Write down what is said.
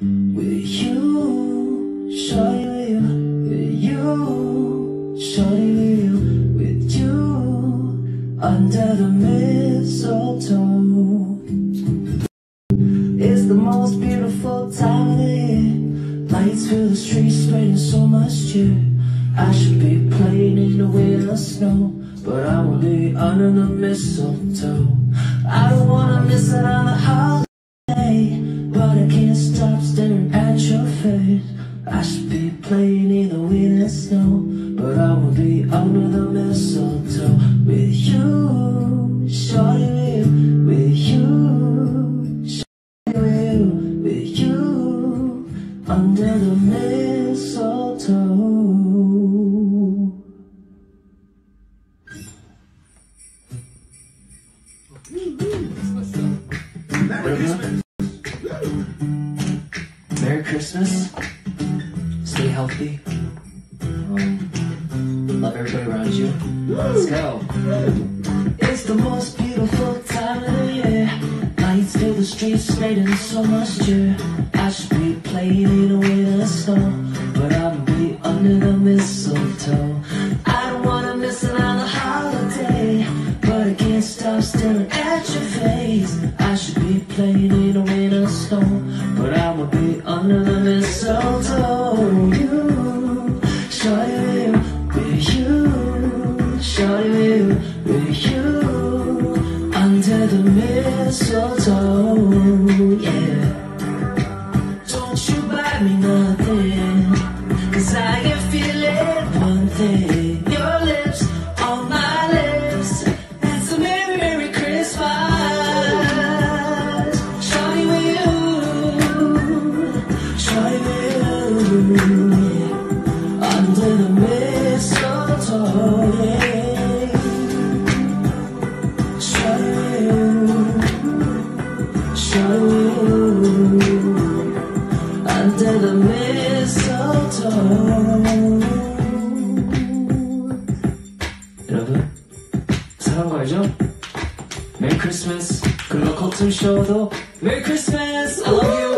with you, shawty with you, shawty with you, under the mistletoe. It's the most beautiful time of the year. Lights fill the streets, spreading so much cheer. I should be playing in the winter snow, but I will be under the mistletoe. I don't wanna miss out on the holiday, but I can't stop staring at your face. I should be playing in the winter snow, but I will be under the mistletoe with you, shawty, with you, shawty, with you, under the mistletoe. Merry Christmas. Stay healthy. Love everybody around you. Let's go. It's the most beautiful time of the year. Lights fill the streets, spreading so much cheer. I should be playing in the winter snow, but I'll be under the mistletoe. I don't wanna miss another holiday, but I can't stop staring at your face. I should be playing in the winter snow, but I will be under the mistletoe. You, shawty, with you, shawty, with you, under the mistletoe. Yeah. Don't you buy me nothing, 'cause I can feel it. One thing, your lips on my lips. It's a merry, merry Christmas. Shawty with you, shawty with you, yeah. Under the mistletoe, yeah. Shawty with you, shawty with you, under the mistletoe. 여러분, 사랑한 거 알죠? 메리 크리스마스. 그리고 커튼 쇼도 메리 크리스마스. I love you.